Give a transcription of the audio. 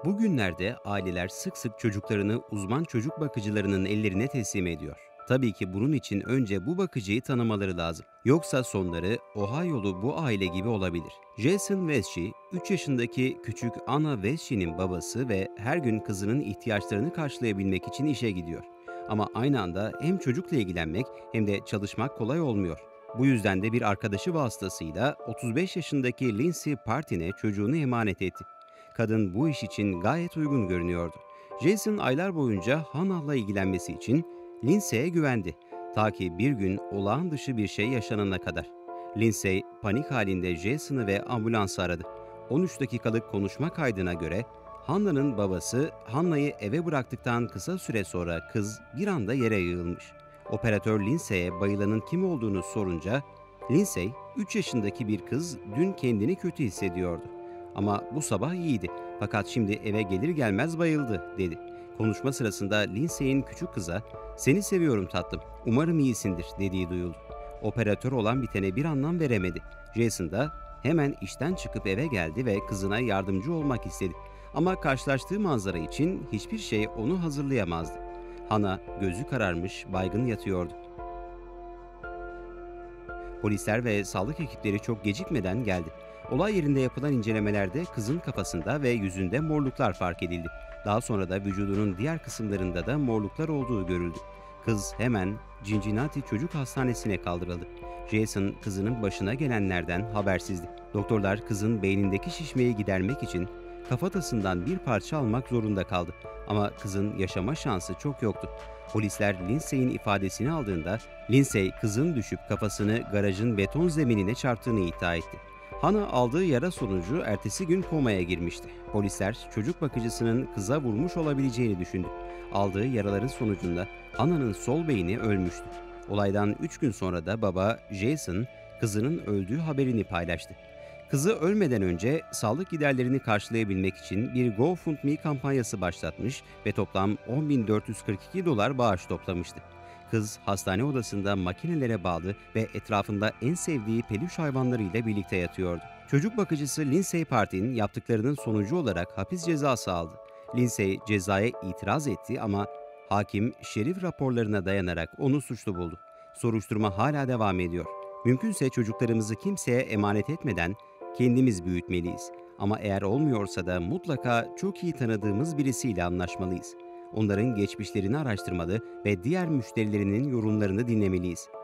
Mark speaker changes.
Speaker 1: Bugünlerde aileler sık sık çocuklarını uzman çocuk bakıcılarının ellerine teslim ediyor. Tabii ki bunun için önce bu bakıcıyı tanımaları lazım. Yoksa sonları Ohio'lu bu aile gibi olabilir. Jason Vesci, 3 yaşındaki küçük Anna Vesci'nin babası ve her gün kızının ihtiyaçlarını karşılayabilmek için işe gidiyor. Ama aynı anda hem çocukla ilgilenmek hem de çalışmak kolay olmuyor. Bu yüzden de bir arkadaşı vasıtasıyla 35 yaşındaki Lindsay Partin'e çocuğunu emanet etti. Kadın bu iş için gayet uygun görünüyordu. Jason aylar boyunca Hannah'la ilgilenmesi için Lindsay'e güvendi. Ta ki bir gün olağan dışı bir şey yaşanana kadar. Lindsay panik halinde Jason'ı ve ambulansı aradı. 13 dakikalık konuşma kaydına göre Hannah'nın babası Hannah'yı eve bıraktıktan kısa süre sonra kız bir anda yere yığılmış. Operatör Lindsay'e bayılanın kim olduğunu sorunca Lindsay, 3 yaşındaki bir kız dün kendini kötü hissediyordu. Ama bu sabah iyiydi. Fakat şimdi eve gelir gelmez bayıldı, dedi. Konuşma sırasında Lindsay'in küçük kıza "Seni seviyorum tatlım, umarım iyisindir" dediği duyuldu. Operatör olan bitene bir anlam veremedi. Jason da hemen işten çıkıp eve geldi ve kızına yardımcı olmak istedi. Ama karşılaştığı manzara için hiçbir şey onu hazırlayamazdı. Hannah gözü kararmış, baygın yatıyordu. Polisler ve sağlık ekipleri çok gecikmeden geldi. Olay yerinde yapılan incelemelerde kızın kafasında ve yüzünde morluklar fark edildi. Daha sonra da vücudunun diğer kısımlarında da morluklar olduğu görüldü. Kız hemen Cincinnati Çocuk Hastanesi'ne kaldırıldı. Jason kızının başına gelenlerden habersizdi. Doktorlar kızın beynindeki şişmeyi gidermek için kafatasından bir parça almak zorunda kaldı. Ama kızın yaşama şansı çok yoktu. Polisler Lindsay'in ifadesini aldığında Lindsay kızın düşüp kafasını garajın beton zeminine çarptığını iddia etti. Hannah aldığı yara sonucu ertesi gün komaya girmişti. Polisler çocuk bakıcısının kıza vurmuş olabileceğini düşündü. Aldığı yaraların sonucunda Hannah'nın sol beyni ölmüştü. Olaydan 3 gün sonra da baba Jason kızının öldüğü haberini paylaştı. Kızı ölmeden önce sağlık giderlerini karşılayabilmek için bir GoFundMe kampanyası başlatmış ve toplam $10.442 bağış toplamıştı. Kız hastane odasında makinelere bağlı ve etrafında en sevdiği peluş hayvanlarıyla birlikte yatıyordu. Çocuk bakıcısı Lindsay Partin yaptıklarının sonucu olarak hapis cezası aldı. Lindsay cezaya itiraz etti ama hakim şerif raporlarına dayanarak onu suçlu buldu. Soruşturma hala devam ediyor. Mümkünse çocuklarımızı kimseye emanet etmeden kendimiz büyütmeliyiz. Ama eğer olmuyorsa da mutlaka çok iyi tanıdığımız birisiyle anlaşmalıyız. Onların geçmişlerini araştırmalı ve diğer müşterilerinin yorumlarını dinlemeliyiz.